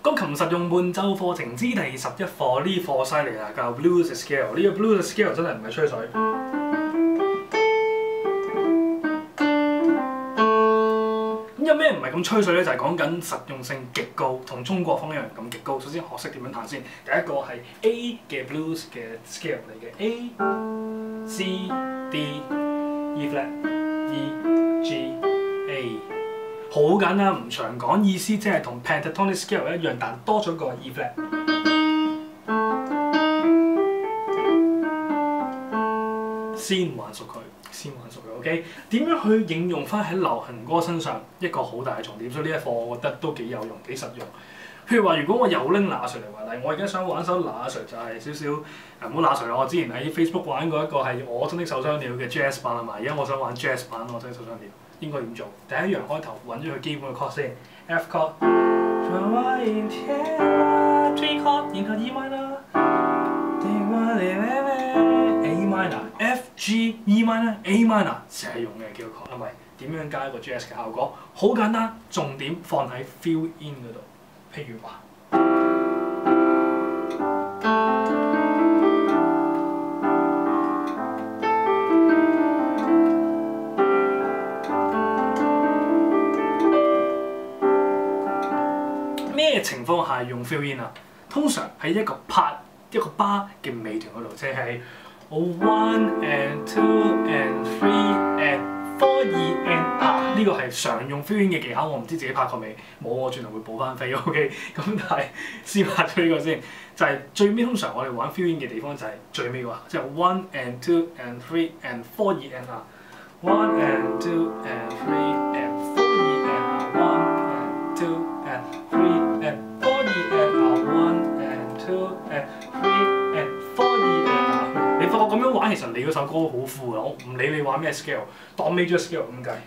鋼琴實用伴奏課程之第11課，呢課犀利啦，教 blues scale。呢個 blues scale 真係唔係吹水。咁有咩唔係咁吹水咧？就係講緊實用性極高，同中國風一樣咁極高。首先學識點樣彈先，第一個係 A 嘅 blues 嘅 scale 嚟嘅 A、C、D、E flat、E、G、A。好簡單，唔長講，意思即係同 pentatonic scale 一樣，但多咗個 E flat。先玩熟佢。OK？ 點樣去應用翻喺流行歌身上？一個好大嘅重點，所以呢一課我覺得都幾有用、幾實用。譬如話，如果我又拎那 Sir 嚟話例，我而家想玩首那 Sir 就係少少唔好那 Sir 啦。我之前喺 Facebook 玩過一個係我真的受傷了嘅 Jazz 版啊嘛，而家我想玩 Jazz 版我真的受傷了，應該點做？第一樣開頭揾咗佢基本嘅 chord 先 ，F chord， G chord， 然後 E minor。A minor、F、G、E minor、A minor 成日用嘅叫 chord， 係咪？點樣加一個 jazz 嘅效果？好簡單，重點放喺 fill in 嗰度。譬如話，咩情況下用 fill in 啊？通常喺一個 part 一個 bar 嘅尾段嗰度，即係 one and two and three and four E and R 呢個係常用 fill in 嘅技巧，我唔知自己拍過未，冇我轉頭會補翻飛 OK。咁但係先拍咗呢個先，就係最尾通常我哋玩 fill in 嘅地方就係最尾喎，即係 one and two and three and four E and R。one and two and three and four E and R。one and two and three and four E and R。one and two and three and four E and R。你發覺咁樣玩，其實你嗰首歌好富啊！我唔理你玩咩 scale， 當 major scale 咁計。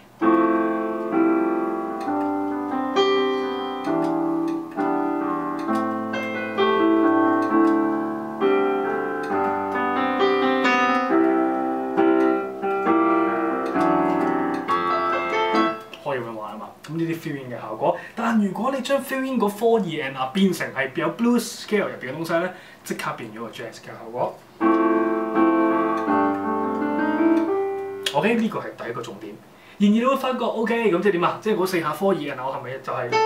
可以咁樣玩啊嘛。咁呢啲 fill in 嘅效果，但如果你將 fill in 個 four E and R 變成係有 blues scale 入邊嘅東西咧，即刻變咗個 jazz 嘅效果。OK， 呢個係第一個重點。然而你會發覺 OK， 咁即係點啊？即係嗰4下 four E and R 我係咪就係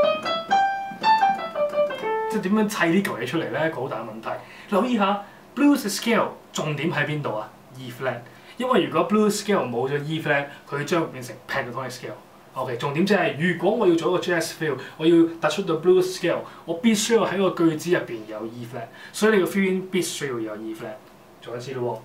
即係點樣砌呢嚿嘢出嚟咧？一個好大嘅問題。留意下 blues scale 重點喺邊度啊 ？E flat， 因為如果 blues scale 冇咗 E flat， 佢將會變成 pentatonic scale。OK， 重點即係如果我要做一個 jazz feel， 我要突出到 blues scale， 我必須要喺個句子入邊有 E flat， 所以你個 fill in 必須要有 E flat。做一次咯喎。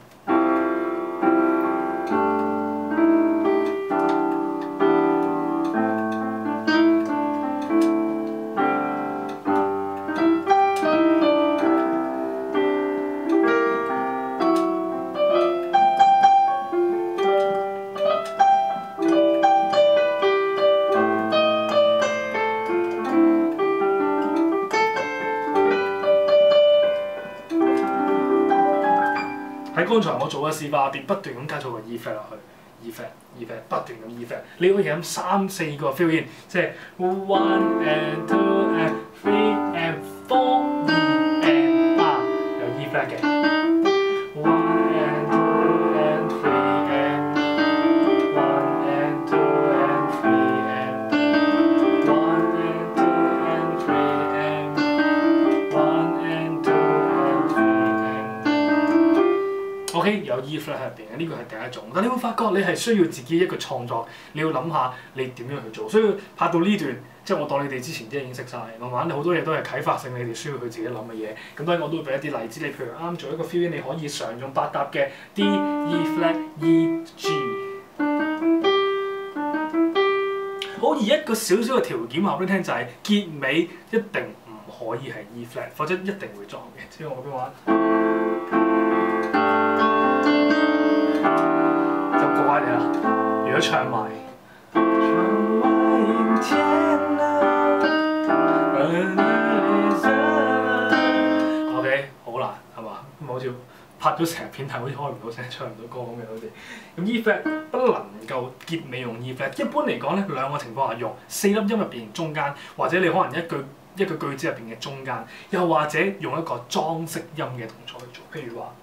喺剛才我做嘅示範入邊，不斷咁加咗個 E flat 落去 ，E flat 不斷咁 E flat， 你可以咁3、4個 fill in， 即係 one and two and three and four E and R 有 E flat 嘅 ，one and two and three and one and two and three and one and two and three and one and two and three and OK 有 E flat 喺入邊嘅，呢個係第一種。但你會發覺你係需要自己一個創作，你要諗下你點樣去做。所以拍到呢段，即係我當你哋之前啲已經識晒，慢慢好多嘢都係啟發性，你哋需要去自己諗嘅嘢。咁當然我都會俾一啲例子，你譬如啱做一個 fill in， 你可以常用8搭嘅 D、E flat、E、G。好，而一個小小嘅條件話俾你聽就係結尾一定唔可以係 E flat， 否則一定會撞嘅。即係我邊玩？乖啲啦，如果唱埋，OK 好難係嘛？咁好似拍咗成片，但好似開唔到聲，唱唔到歌咁嘅好似。咁 E flat 不能夠結尾用 E flat， 一般嚟講咧兩個情況下用4粒音入邊中間，或者你可能一句一個句子入邊嘅中間，又或者用一個裝飾音嘅動作去做，譬如話。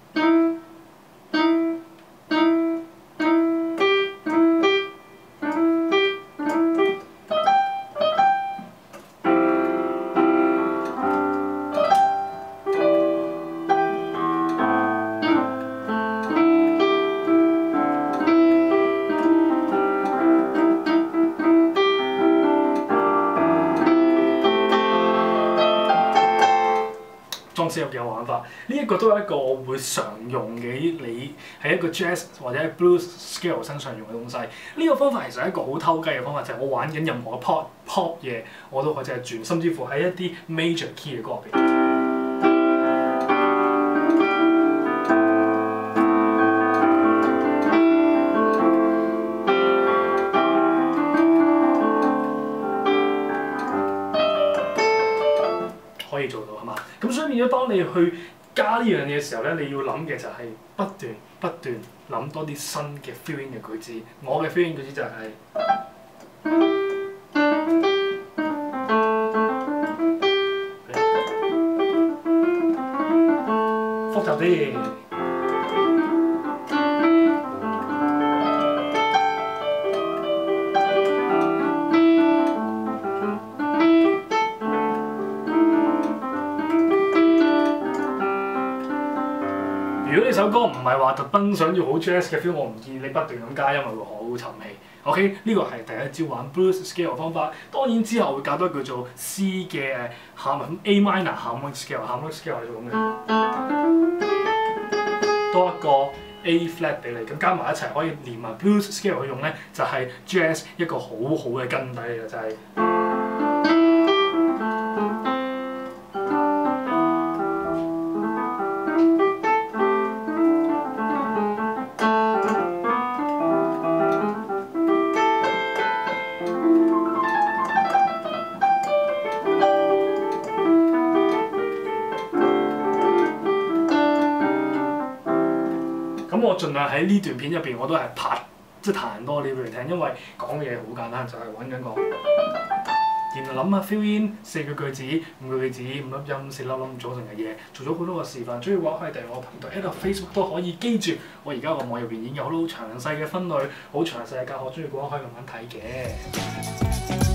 裝飾有幾個玩法，呢一個都係一個我會常用嘅，你喺一個 jazz 或者 blues scale 身上用嘅東西。呢個方法其實係一個好偷雞嘅方法，就係我玩緊任何嘅 pop 嘢，我都可以即係轉，甚至乎喺一啲 major key 嘅歌入邊。可以做到係嘛？咁所以變咗，當你去加呢樣嘢嘅時候咧，你要諗嘅就係不斷諗多啲新嘅 feeling 嘅句子。我嘅 feeling 句子就係、複雜啲。如果呢首歌唔係話特登想要好 jazz 嘅 feel， 我唔建議你不斷咁加，因為會好沉氣。OK， 呢個係第一招玩 blues scale 嘅方法。當然之後會教多叫做 C 嘅A minor harmonic scale，harmonic scale 係咁嘅，多一個 A flat 俾你，咁加埋一齊可以連埋 blues scale 去用咧，就係 jazz 一個好好嘅根底嚟嘅，就係。咁我盡量喺呢段片入邊，我都係彈多啲俾你聽，因為講嘅嘢好簡單，就係揾緊個，然後諗下 fill in 4個句子、5個句子、5粒音、4粒音組成嘅嘢，做咗好多個示範。中意嘅話可以訂閱我頻道，喺度 Facebook 都可以。記住，我而家個網入邊已經有好詳細嘅分類、好詳細嘅教學，中意嘅話可以慢慢睇嘅。